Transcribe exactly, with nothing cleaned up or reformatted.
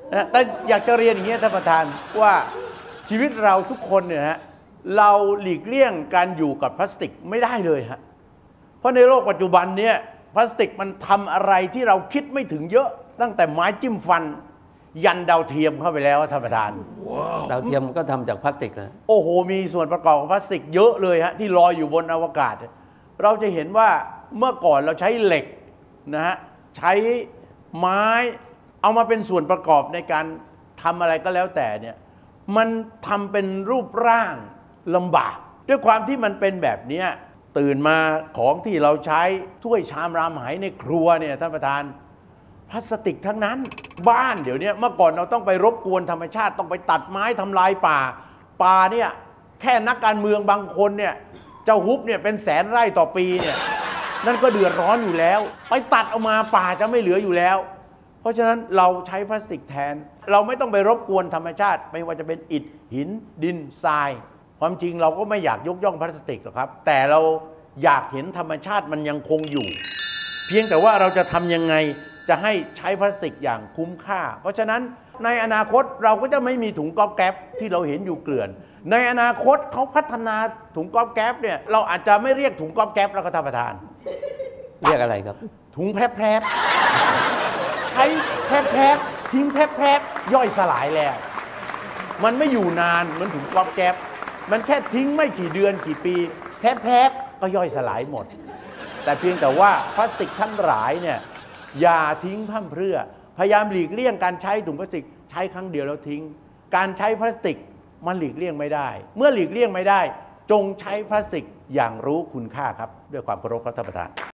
นะแต่อยากจะเรียนอย่างนี้ท่านประธานว่าชีวิตเราทุกคนเนี่ยฮะเราหลีกเลี่ยงการอยู่กับพลาสติกไม่ได้เลยฮะเพราะในโลกปัจจุบันเนี่ยพลาสติกมันทำอะไรที่เราคิดไม่ถึงเยอะตั้งแต่ไม้จิ้มฟันยันดาวเทียมเข้าไปแล้วท่านประธาน wow. ดาวเทียมก็ทำจากพลาสติกนะโอ้โหมีส่วนประกอบของพลาสติกเยอะเลยฮะที่ลอยอยู่บนอวกาศเราจะเห็นว่าเมื่อก่อนเราใช้เหล็กนะฮะใช้ไม้เอามาเป็นส่วนประกอบในการทำอะไรก็แล้วแต่เนี่ยมันทำเป็นรูปร่างลำบากด้วยความที่มันเป็นแบบนี้ตื่นมาของที่เราใช้ถ้วยชามรามไหในครัวเนี่ยท่านประธานพลาสติกทั้งนั้นบ้านเดี๋ยวนี้เมื่อก่อนเราต้องไปรบกวนธรรมชาติต้องไปตัดไม้ทำลายป่าป่าเนี่ยแค่นักการเมืองบางคนเนี่ยเจ้าฮุบเนี่ยเป็นแสนไร่ต่อปีเนี่ยนั่นก็เดือดร้อนอยู่แล้วไปตัดออกมาป่าจะไม่เหลืออยู่แล้วเพราะฉะนั้นเราใช้พลาสติกแทนเราไม่ต้องไปรบกวนธรรมชาติไม่ว่าจะเป็นอิฐหินดินทรายความจริงเราก็ไม่อยากยกย่องพลาสติกหรอกครับแต่เราอยากเห็นธรรมชาติมันยังคงอยู่เพียงแต่ว่าเราจะทำยังไงจะให้ใช้พลาสติกอย่างคุ้มค่าเพราะฉะนั้นในอนาคตเราก็จะไม่มีถุงก๊อบแก๊บที่เราเห็นอยู่เกลื่อนในอนาคตเขาพัฒนาถุงก๊อบแก๊บเนี่ยเราอาจจะไม่เรียกถุงก๊อบแก๊บแล้วก็ท่านประธานเรียกอะไรครับถุงแพรบแพรบใช้แพรบแพรบทิ้งแพรบแพรบย่อยสลายแล้วมันไม่อยู่นานเหมือนถุงก๊อบแก๊บมันแค่ทิ้งไม่กี่เดือนกี่ปีแพรบแพรบก็ย่อยสลายหมดแต่เพียงแต่ว่าพลาสติกทั้งหลายเนี่ยอย่าทิ้งพร่ำเพรื่อพยายามหลีกเลี่ยงการใช้ถุงพลาสติกใช้ครั้งเดียวแล้วทิ้งการใช้พลาสติกมันหลีกเลี่ยงไม่ได้เมื่อหลีกเลี่ยงไม่ได้จงใช้พลาสติกอย่างรู้คุณค่าครับด้วยความเคารพครับท่านประธาน